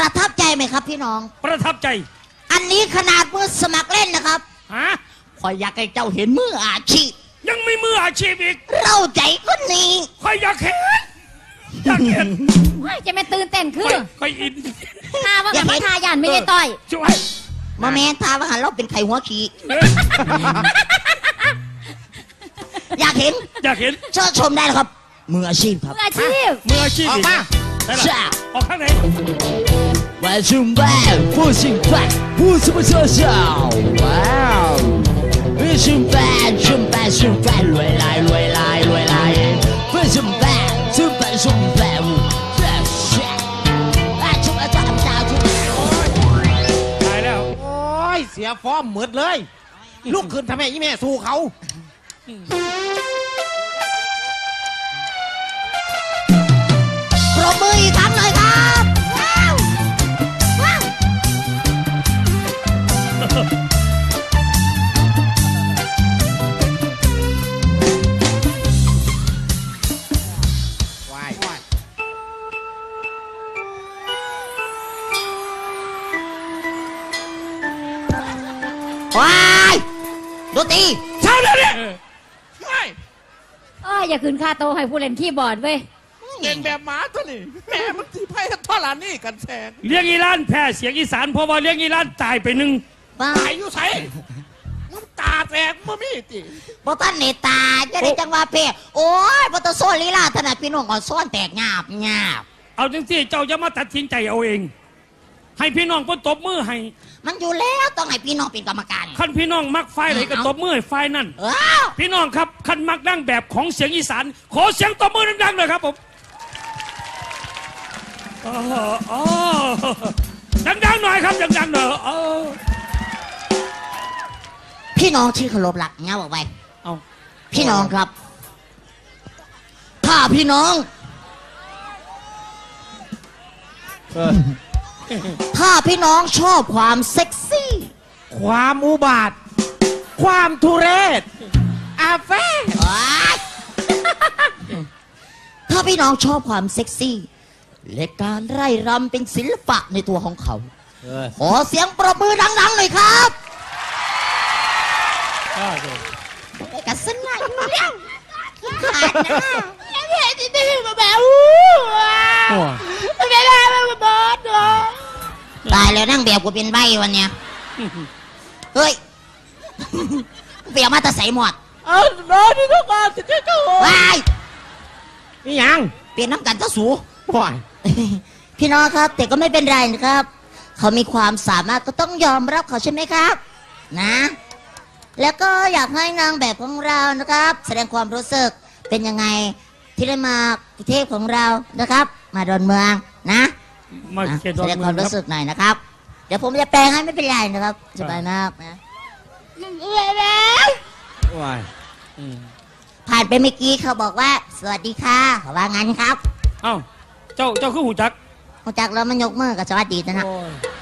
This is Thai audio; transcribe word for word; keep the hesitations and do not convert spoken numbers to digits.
ประทับใจไหมครับพี่น้องประทับใจอันนี้ขนาดมือสมัครเล่นนะครับฮะคอยอยากให้เจ้าเห็นมืออาชีพยังไม่มืออาชีพอีกเราใจก็นี้คอยอยากเห็นอยากเห็นจะไม่ตื่นเต้นคือคอยอินทาว่ากับทายันไม่ได้ต่อยช่วยมาแม่ทาว่าหันเราเป็นไข่หัวขี้อยากเห็นอยากเห็นเชิญชมได้ครับมืออาชีพครับมืออาชีพมืออาชีพออกมาออกข้างไหน晚上班不兴奋不怎么热笑哇不兴奋上班上班累来累来累来不上班上班上班我这下啊出来抓不到出ตายแล้วโอ้ยเสียฟอร์มหมดเลยลูกขึ้นทำไมยี่แม่สู้เขาปรบมืออีกครั้งเลยครับว้าวว้าวว้ายว้ายดนตรีเช้าแล้วเนี่ยอ้ออย่าคืนค่าโตให้ผู้เล่นคีย์บอร์ดเว้ยเล่นแบบหมาตัวนี้แม่มันตีไพ่ท่อลานี่กันแสงเลี้ยงอีรานแพ้เสียงอีสานเพราะว่าเลี้ยงอีรานตายไปหนึ่งตายอยู่ใส่น้ำตาแตกมื่อมีติบอตันเนตาจะได้จังว่าเพ่โอ้ยบอตโซลีลาถนัดพี่น้องก่อนซ้อนแตกหยาบหยาบเอาจังสิเจ้าจะมาตัดสินใจเอาเองให้พี่น้องคนตบมือให้มันอยู่แล้วต้องให้พี่น้องเป็นกรรมการขั้นพี่น้องมักไฟไหนก็ตบมือไฟนั่นพี่น้องครับขั้นมักดั้งแบบของเสียงอีสานขอเสียงตบมือดังๆเลยครับผมดังๆหน่อยครับดังๆหน่อยพี่น้องที่เคารพรักเงี้ยบอกไปเอาพี่น้องครับถ้าพี่น้องถ้าพี่น้องชอบความเซ็กซี่ความอุบาทความทุเรศอาเฟ่ถ้าพี่น้องชอบความเซ็กซี่และการไร่รำเป็นศิลปะในตัวของเขาขอเสียงปรบมือดังๆหน่อยครับกระสนายอยู่แล้วขาดนะแล้วเห็นที่นี่มาแบบไม่ได้มาบอสตายแล้วนั่งแบบกูเป็นใบวันเนี้ยเฮ้ยเปียกมาแต่ใส่หมดเออโดนที่ทุกคนจะจะจะวายนี่ยังเปลี่ยนน้ำกันจะสูบ่อยพี่น้องครับแต่ก็ไม่เป็นไรนะครับเขามีความสามารถก็ต้องยอมรับเขาใช่ไหมครับนะแล้วก็อยากให้นางแบบของเรานะครับแสดงความรู้สึกเป็นยังไงที่ได้มาประเทศของเรานะครับมาดอนเมืองนะแสดงความรู้สึกหน่อยนะครับเดี๋ยวผมจะแปลงให้ไม่เป็นไรนะครับสบายมากนะผ่านไปเมื่อกี้เขาบอกว่าสวัสดีค่ะเขาว่างั้นครับเอ้าเจ้าเจ้าคือหูจักหูจักแล้วมันยกมือกับสวัสดีนะนะ